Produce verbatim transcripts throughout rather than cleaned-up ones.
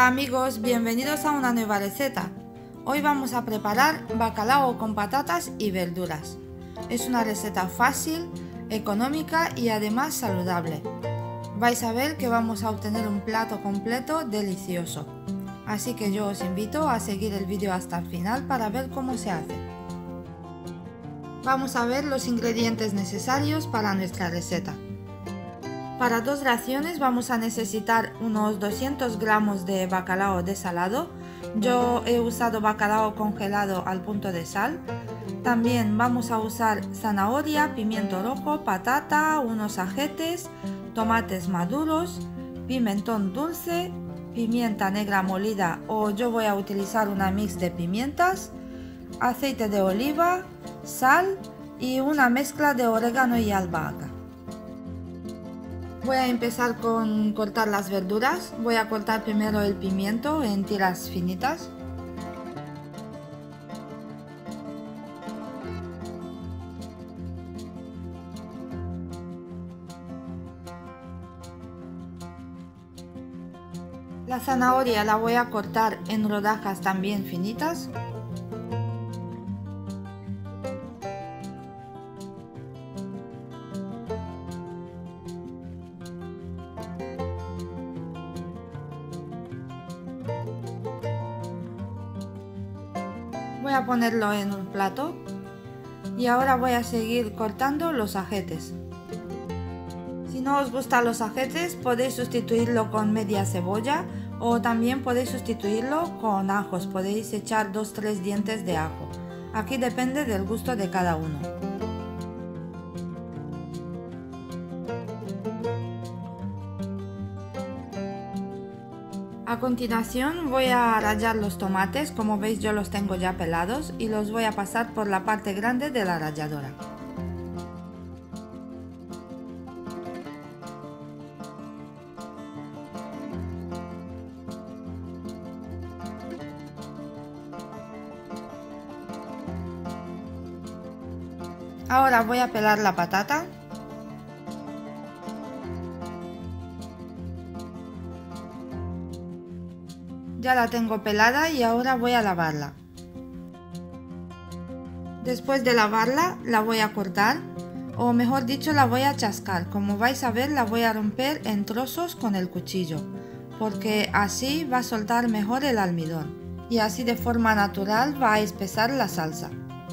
Hola amigos, bienvenidos a una nueva receta. Hoy vamos a preparar bacalao con patatas y verduras. Es una receta fácil, económica y además saludable. Vais a ver que vamos a obtener un plato completo delicioso. Así que yo os invito a seguir el vídeo hasta el final para ver cómo se hace. Vamos a ver los ingredientes necesarios para nuestra receta. Para dos raciones vamos a necesitar unos doscientos gramos de bacalao desalado. Yo he usado bacalao congelado al punto de sal. También vamos a usar zanahoria, pimiento rojo, patata, unos ajetes, tomates maduros, pimentón dulce, pimienta negra molida o yo voy a utilizar una mix de pimientas, aceite de oliva, sal y una mezcla de orégano y albahaca. Voy a empezar con cortar las verduras. Voy a cortar primero el pimiento en tiras finitas. La zanahoria la voy a cortar en rodajas también finitas. Voy a ponerlo en un plato y ahora voy a seguir cortando los ajetes. Si no os gustan los ajetes podéis sustituirlo con media cebolla o también podéis sustituirlo con ajos, podéis echar dos tres dientes de ajo. Aquí depende del gusto de cada uno. A continuación voy a rallar los tomates, como veis yo los tengo ya pelados y los voy a pasar por la parte grande de la ralladora. Ahora voy a pelar la patata. Ya la tengo pelada y ahora voy a lavarla. Después de lavarla la voy a cortar, o mejor dicho la voy a chascar. Como vais a ver la voy a romper en trozos con el cuchillo, porque así va a soltar mejor el almidón y así de forma natural va a espesar la salsa.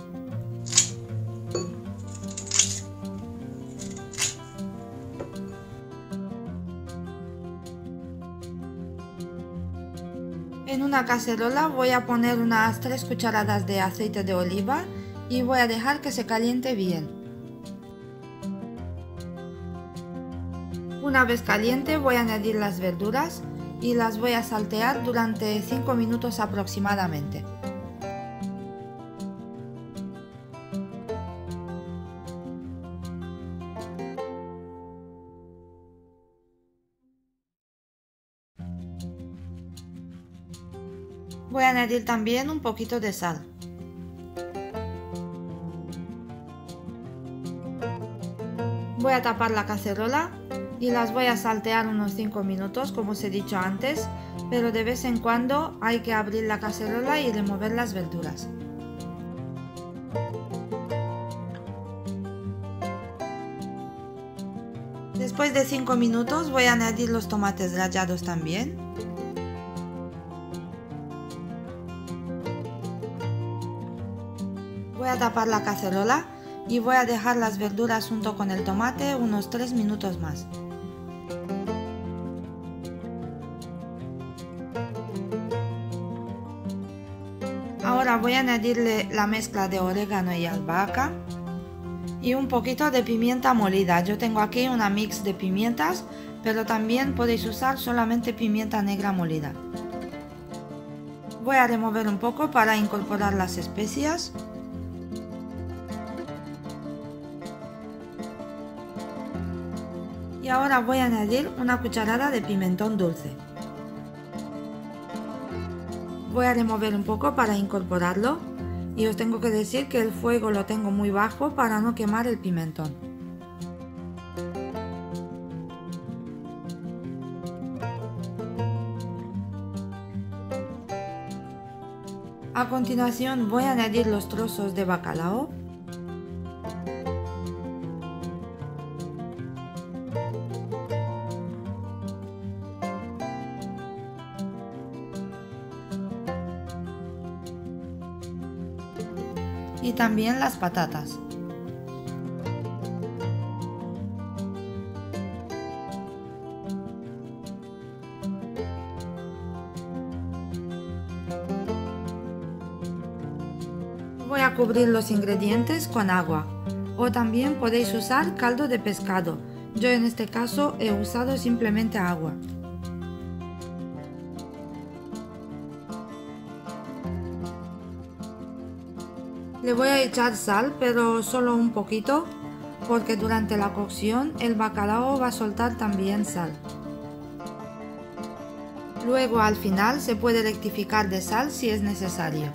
En una cacerola voy a poner unas tres cucharadas de aceite de oliva y voy a dejar que se caliente bien. Una vez caliente voy a añadir las verduras y las voy a saltear durante cinco minutos aproximadamente. Voy a añadir también un poquito de sal. Voy a tapar la cacerola y las voy a saltear unos cinco minutos, como os he dicho antes, pero de vez en cuando hay que abrir la cacerola y remover las verduras. Después de cinco minutos voy a añadir los tomates rallados también. Voy a tapar la cacerola y voy a dejar las verduras junto con el tomate unos tres minutos más. Ahora voy a añadirle la mezcla de orégano y albahaca y un poquito de pimienta molida. Yo tengo aquí una mix de pimientas, pero también podéis usar solamente pimienta negra molida. Voy a remover un poco para incorporar las especias. Y ahora voy a añadir una cucharada de pimentón dulce. Voy a remover un poco para incorporarlo y os tengo que decir que el fuego lo tengo muy bajo para no quemar el pimentón. A continuación voy a añadir los trozos de bacalao. Y también las patatas. Voy a cubrir los ingredientes con agua, o también podéis usar caldo de pescado. Yo en este caso he usado simplemente agua. Le voy a echar sal, pero solo un poquito, porque durante la cocción el bacalao va a soltar también sal. Luego al final se puede rectificar de sal si es necesario.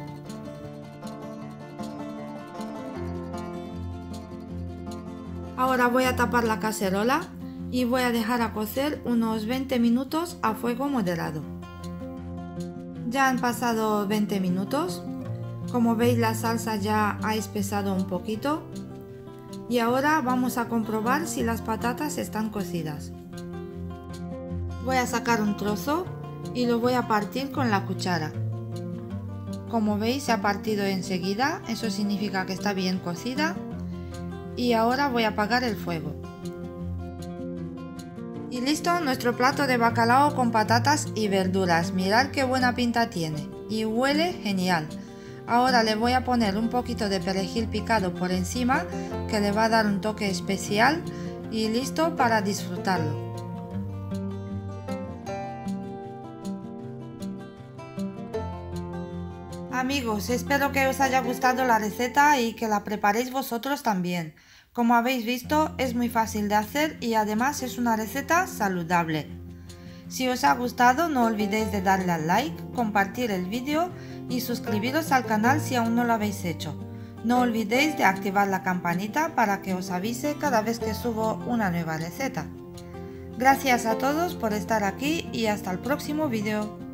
Ahora voy a tapar la cacerola y voy a dejar a cocer unos veinte minutos a fuego moderado. Ya han pasado veinte minutos. Como veis, la salsa ya ha espesado un poquito. Y ahora vamos a comprobar si las patatas están cocidas. Voy a sacar un trozo y lo voy a partir con la cuchara. Como veis, se ha partido enseguida, eso significa que está bien cocida. Y ahora voy a apagar el fuego. Y listo nuestro plato de bacalao con patatas y verduras. Mirad qué buena pinta tiene y huele genial. Ahora le voy a poner un poquito de perejil picado por encima, que le va a dar un toque especial, y listo para disfrutarlo. Amigos, espero que os haya gustado la receta y que la preparéis vosotros también. Como habéis visto, es muy fácil de hacer y además es una receta saludable. Si os ha gustado, no olvidéis de darle al like, compartir el vídeo y suscribiros al canal si aún no lo habéis hecho. No olvidéis de activar la campanita para que os avise cada vez que subo una nueva receta. Gracias a todos por estar aquí y hasta el próximo vídeo.